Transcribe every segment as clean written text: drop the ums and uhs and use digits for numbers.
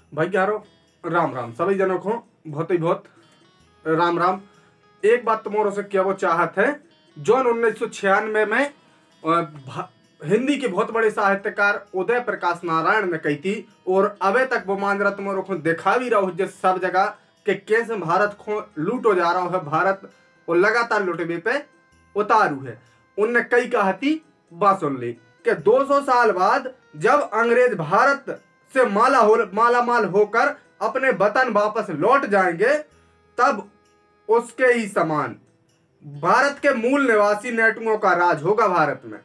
भाई यारो राम राम सभी जनों को बहुत ही बहुत राम राम। एक बात तुम्हारों से क्या वो चाहत है, जौन 1996 में हिंदी के बहुत बड़े साहित्यकार उदय प्रकाश नारायण ने कही थी, और अबे तक वो मान रहा तुम्हारों को देखा भी रहा हो सब जगह कि कैसे भारत को लूट हो जा रहा है, भारत और लगातार लुटने पे उतारू है। उनने कई कहा थी बात सुन ली कि 200 साल बाद जब अंग्रेज भारत से माला माल होकर अपने वतन वापस लौट जाएंगे, तब उसके ही समान भारत के मूल निवासी नेटुओं का राज होगा भारत में।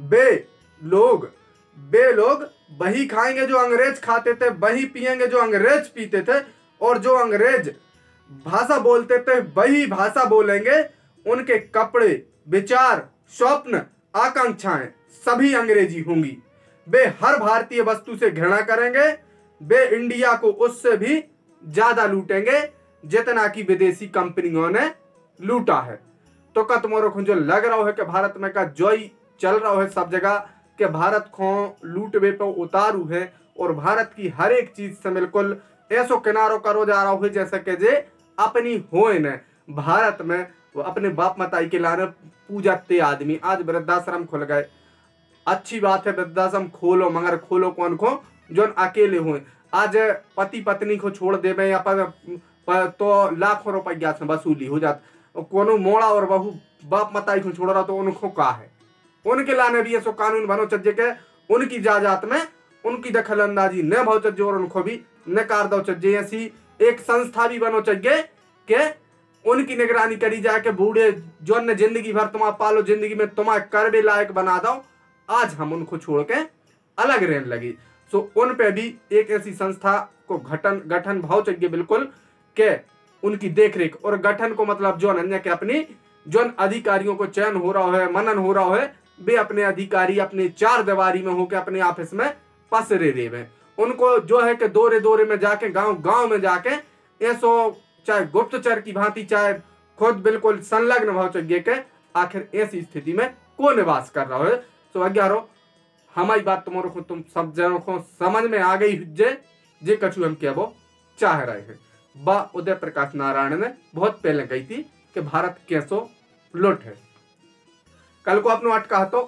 बे लोग वही खाएंगे जो अंग्रेज खाते थे, वही पिएंगे जो अंग्रेज पीते थे, और जो अंग्रेज भाषा बोलते थे वही भाषा बोलेंगे। उनके कपड़े, विचार, स्वप्न, आकांक्षाएं सभी अंग्रेजी होंगी। वे हर भारतीय वस्तु से घृणा करेंगे। वे इंडिया को उससे भी ज्यादा लूटेंगे जितना कि विदेशी कंपनियों ने लूटा है। तो का तुम्हारे को जो लग रहा है कि भारत में का जोई चल रहा है सब जगह कि भारत को लूट वे पे उतारू है, और भारत की हर एक चीज से बिल्कुल ऐसो किनारो करो जा रहा है जैसे कि जे अपनी होए न। भारत में वो अपने बाप मताई के लाने पूजा ते आदमी आज वृद्धाश्रम खुल गए। अच्छी बात है वृद्धाश्रम खोलो, मगर खोलो कौन को जो अकेले हुए। आज पति पत्नी को छोड़ देवे या पर तो लाखों रुपया से वसूली हो जाती। कोनो मोड़ा और बहू बाप मताई को छोड़ रहा तो उनको का है, उनके लाने भी ऐसा कानून बनो चज्जे के उनकी जायदाद में उनकी दखल अंदाजी न भाव चज्जे और उनको भी नकार दो चज्जे। ऐसी एक संस्था भी बनो चाहिए कि उनकी निगरानी करी जाए कि बूढ़े जो ने जिंदगी भर तुम पालो, जिंदगी में तुम्हारे करबे लायक बना दो, आज हम उनको छोड़ के अलग रहने लगी। सो उन पे भी एक ऐसी संस्था को गठन भाव चाहिए बिल्कुल के उनकी देखरेख और गठन को मतलब जो अन्य के अपनी जो अधिकारियों को चयन हो रहा है, मनन हो रहा है, वे अपने अधिकारी अपने चार दीवारी में होकर अपने ऑफिस में पसरे रेवे। उनको जो है कि दौरे दौरे में जाके गांव में जाके ऐसो चाहे गुप्तचर की भांति चाहे खुद बिल्कुल संलग्न भाव चाहिए के आखिर ऐसी स्थिति में को निवास कर रहा है। तो अग्यारो हमारी बात तुम्हारे को तुम सब जनों को समझ में आ गई जे कछु हम क्या वो चाह रहे हैं। बा उदय प्रकाश नारायण ने बहुत पहले कही थी कि भारत कैसो लुट है। कल को अपनो अटका तो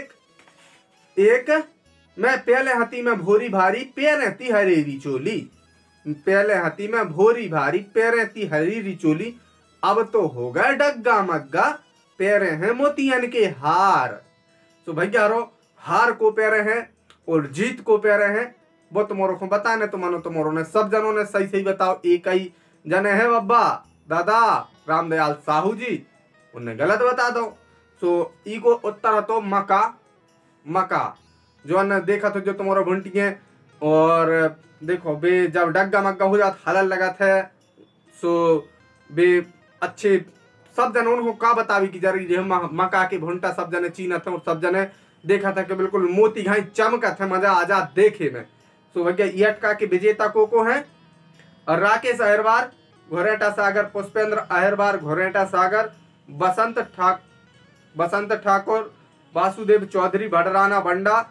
एक मैं पहले हाथी में भोरी भारी पैरेती हरेरी चोली, पहले हाथी में भोरी भारी पैरेती हरेरी चोली, अब तो हो गए डग्गा मग्गा पैरे हैं मोतियन के हार। तो भैया रो हार को पैरे हैं और जीत को पैरे हैं वो तुम्हारों को बताने तो मानो तुम्हारों ने सब जनों ने सही सही बताओ। एक ही जने है बब्बा दादा रामदयाल साहू जी, उन्हें गलत बता दो। सो ई को उत्तर तो मका जो ने देखा तो जो तुम्हारा भुंटी है, और देखो बे जब डग्गा मग्गा हो जात हलल लगा था। सो बे अच्छे सब जन उनको का बतावी की जरूरी है। मका के भुंटा सब जने चीना थे और सब जने देखा था कि बिल्कुल मोती घाई चमका था, मजा आ जा देखे में। सो भैया ये अटका के विजेता को है और राकेश अहिरवार, घोरेटा सागर, पुष्पेंद्र अहिरवार, घोरेटा सागर, बसंत ठाकुर, वासुदेव चौधरी, भडराना बंडा,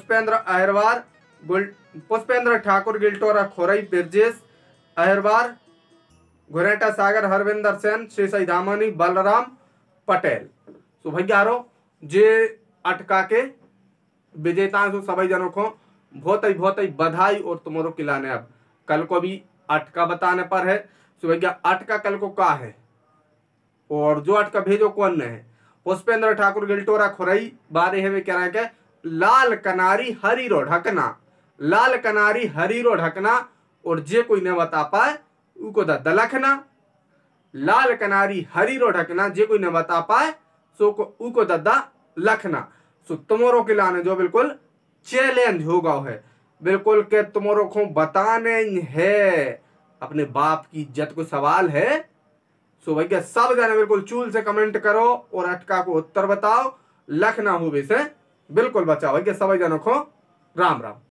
पुष्पेंद्र ठाकुर, गिल्टोरा खोरई, बिरजेश अहिरवार, घोरेटा सागर, हरविंदर सेन, शेषई धामनी, बलराम पटेल। सो भैया जे अटका के विजेता सभी जनों को बहुत ही बधाई और तुम्हारों खिलाने। अब कल को भी अटका बताने पर है। सो भैया अटका कल को का है और जो अटका भेजो कौन ने है। पुष्पेंद्र ठाकुर गिल्टोरा खुरई बारे है वे कह रहे हैं लाल कनारी हरीरो ढकना, लाल कनारी हरीरो ढकना, और जे कोई न बता पाए उको द लखना। लाल कनारी हरीरो ढकना, जे कोई न बता पाए सो उको द लखना। सो तुम्हारों के लाने जो बिल्कुल चैलेंज होगा है बिल्कुल के तुम्हारों को बताने है, अपने बाप की इज्जत को सवाल है। सो भैया सब जाने बिल्कुल चूल से कमेंट करो और अटका को उत्तर बताओ, लखना हो से बिल्कुल बचाओ भैया। सभी जनों को राम राम।